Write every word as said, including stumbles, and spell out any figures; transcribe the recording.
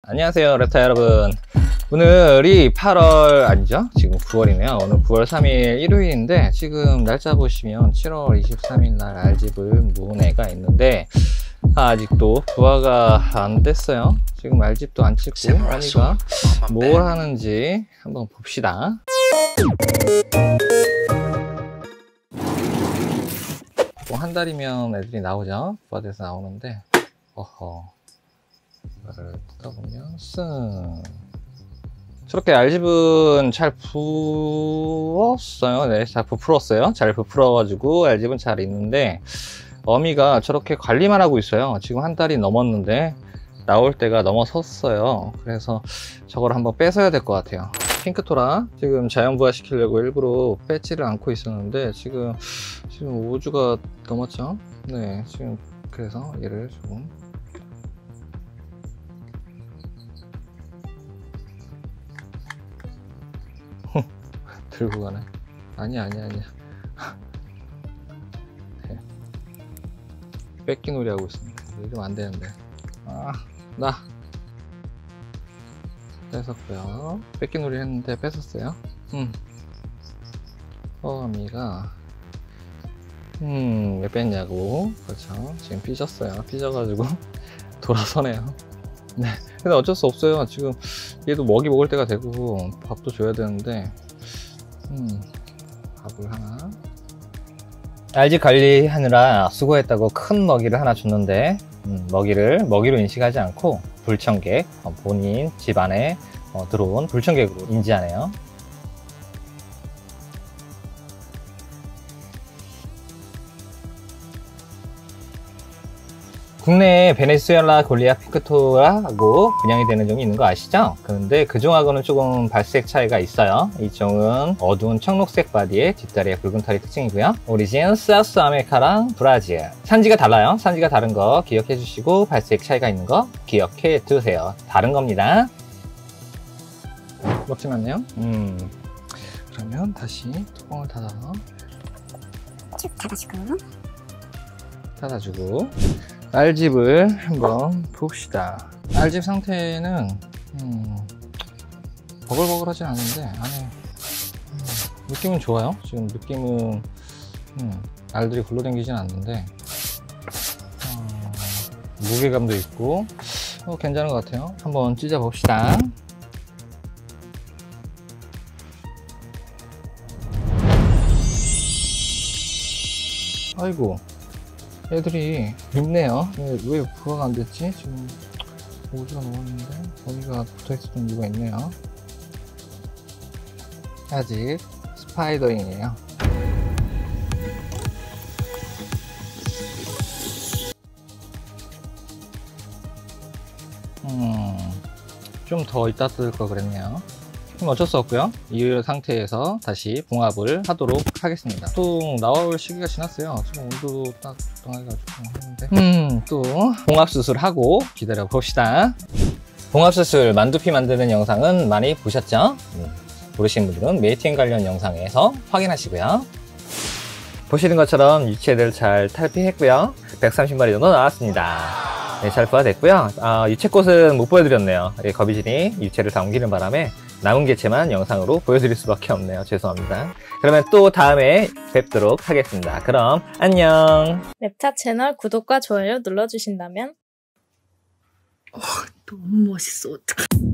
안녕하세요 랩타 여러분. 오늘이 팔월 아니죠? 지금 구월이네요. 오늘 구월 삼일 일요일인데 지금 날짜 보시면 칠월 이십삼일 날 알집을 모은 애가 있는데 아직도 부화가 안 됐어요. 지금 알집도 안 찍고 어미가 뭘 하는지 한번 봅시다. 한 달이면 애들이 나오죠. 부화돼서 나오는데 어허 이거를 뜯어보면 쓱 저렇게 알집은 잘 부었어요. 네, 잘 부풀었어요. 잘 부풀어가지고 알집은 잘 있는데 어미가 저렇게 관리만 하고 있어요. 지금 한 달이 넘었는데 나올 때가 넘어섰어요. 그래서 저걸 한번 뺏어야 될 것 같아요. 핑크토라 지금 자연부화 시키려고 일부러 뺏지를 않고 있었는데 지금 지금 오 주가 넘었죠. 네, 지금 그래서 얘를 조금 들고 가네. 아니야 아니야 아니야. 네. 뺏기 놀이 하고 있습니다. 이러면 안 되는데. 아, 나 뺏었고요. 뺏기 놀이 했는데 뺏었어요. 음. 어미가 음, 왜 뺐냐고. 그렇죠. 지금 삐졌어요. 삐져가지고 돌아서네요. 네. 근데 어쩔 수 없어요. 지금 얘도 먹이 먹을 때가 되고 밥도 줘야 되는데 음, 밥을 하나. 알집 관리하느라 수고했다고 큰 먹이를 하나 줬는데 음, 먹이를 먹이로 인식하지 않고 불청객, 어, 본인 집안에 어, 들어온 불청객으로 인지하네요. 국내에 베네수엘라 골리앗 핑크토라고 분양이 되는 종이 있는 거 아시죠? 그런데 그 종하고는 조금 발색 차이가 있어요. 이 종은 어두운 청록색 바디에 뒷다리에 붉은 털이 특징이고요. 오리진 사우스 아메리카랑 브라질. 산지가 달라요. 산지가 다른 거 기억해 주시고 발색 차이가 있는 거 기억해 두세요. 다른 겁니다. 먹진 않네요. 음. 그러면 다시 뚜껑을 닫아서 쭉 닫아주고 닫아주고 알집을 한번 봅시다. 알집 상태는 음, 버글버글하진 않은데 안에 음, 느낌은 좋아요. 지금 느낌은 음, 알들이 굴러다니진 않는데 어, 무게감도 있고 어, 괜찮은 것 같아요. 한번 찢어 봅시다. 아이고 애들이 밉네요. 왜, 왜 부화가 안 됐지? 지금 오 주가 넘었는데 거기가 붙어있었던 이유가 있네요. 아직 스파이더링이에요. 음, 좀 더 이따 뜯을 걸 그랬네요. 그럼 어쩔 수 없고요. 이 상태에서 다시 봉합을 하도록 하겠습니다. 또 나올 시기가 지났어요. 지금 온도도 딱 적당해가지고 했는데 음, 또 봉합 수술하고 기다려 봅시다. 봉합 수술 만두피 만드는 영상은 많이 보셨죠? 음, 모르시는 분들은 메이팅 관련 영상에서 확인하시고요. 보시는 것처럼 유체들 잘 탈피했고요. 백삼십 마리 정도 나왔습니다. 네, 잘 부화됐고요. 아, 유체꽃은 못 보여드렸네요. 거미줄이 유체를 다 옮기는 바람에 남은 개체만 영상으로 보여드릴 수밖에 없네요. 죄송합니다. 그러면 또 다음에 뵙도록 하겠습니다. 그럼 안녕. 랩타 채널 구독과 좋아요 눌러주신다면 어, 너무 멋있어. 어떡해.